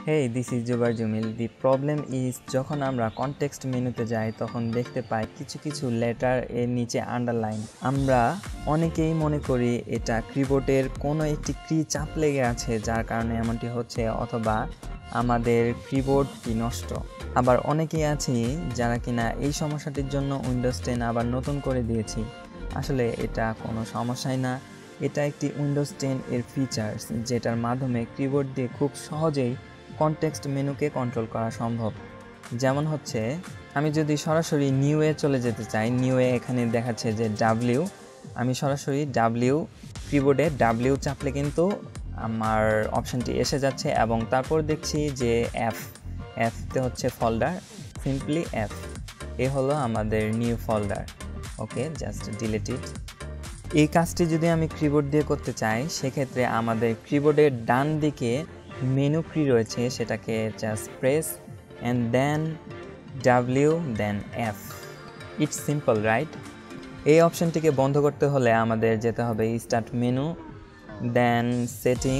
Hey, this is Jubar Jumil. The problem is যখন আমরা context মেনুতে যাই তখন দেখতে পাই কিছু লেটার এর নিচে আন্ডারলাইন। আমরা অনেকেই মনে করি এটা কিবোর্ডের কোনো একটি কি চাপ লেগে আছে যার কারণে এমনটি হচ্ছে, অথবা আমাদের কিবোর্ডটি নষ্ট। আবার অনেকেই আছি যারা কিনা এই সমস্যাটির জন্য উইন্ডোজ 10 আবার নতুন করে দিয়েছি। আসলে এটা কোনো সমস্যাই না, এটা একটি উইন্ডোজ 10 এর ফিচার্স যেটার মাধ্যমে কিবোর্ড দিয়ে খুব সহজেই কনটেক্সট মেনুকে কন্ট্রোল করা সম্ভব। যেমন হচ্ছে, আমি যদি সরাসরি নিউয়ে চলে যেতে চাই, নিউয়ে এখানে দেখাচ্ছে যে ডাব্লিউ, আমি সরাসরি ডাব্লিউ কিবোর্ডে ডাব্লিউ চাপলে কিন্তু আমার অপশানটি এসে যাচ্ছে এবং তারপর দেখছি যে এফতে হচ্ছে ফোল্ডার, সিম্পলি এফ, এ হলো আমাদের new folder. Okay, just delete it. এই কাজটি যদি আমি কিবোর্ড দিয়ে করতে চাই সেক্ষেত্রে আমাদের কিবোর্ডের ডান দিকে মেনু কি রয়েছে সেটাকে just press and then W then F. It's simple, right? এই অপশনটিকে বন্ধ করতে হলে আমাদের যেতে হবে start menu, then setting,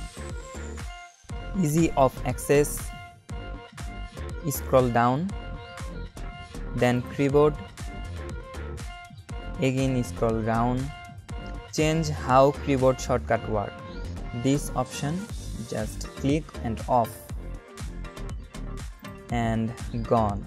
ease of access, scroll down, then keyboard, again scroll down, change how keyboard shortcut work. This option just click and off and gone.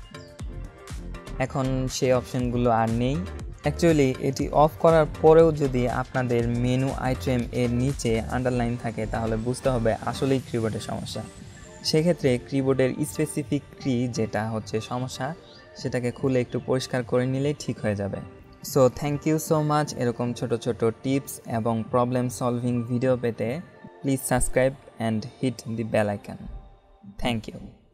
এখন সেই অপশনগুলো আর নেই। অ্যাকচুয়ালি এটি অফ করার পরেও যদি আপনাদের মেনু আইটেম এর নিচে আন্ডারলাইন থাকে তাহলে বুঝতে হবে আসলেই কিবোর্ডের সমস্যা। সেক্ষেত্রে কিবোর্ডের স্পেসিফিক কি যেটা হচ্ছে সমস্যা সেটাকে খুলে একটু পরিষ্কার করে নিলেই ঠিক হয়ে যাবে। So thank you so much. এরকম ছোট টিপস এবং প্রবলেম সলভিং ভিডিও পেতে please subscribe and hit the bell icon. Thank you.